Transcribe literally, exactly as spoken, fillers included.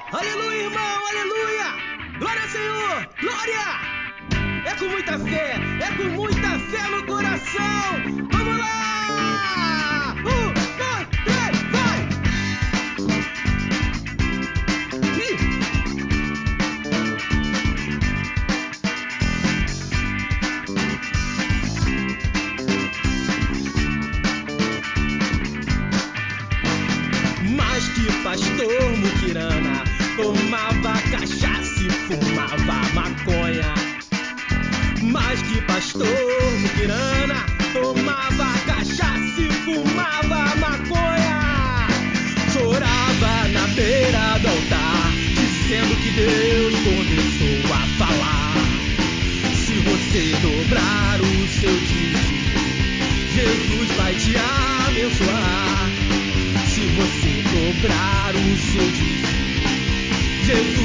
Aleluia, irmão, aleluia! Glória ao Senhor, glória! É com muita fé, é com muita fé no coração! Vamos lá! Um, dois, três, vai! Ih! Mas que pastor muquirana tomava cachaça e fumava maconha. Mas que pastor muquirana tomava cachaça e fumava maconha. Chorava na beira do altar, dizendo que Deus começou a falar. Se você dobrar o seu dízimo, Jesus vai te abençoar. Se você dobrar o seu dízimo, Jesus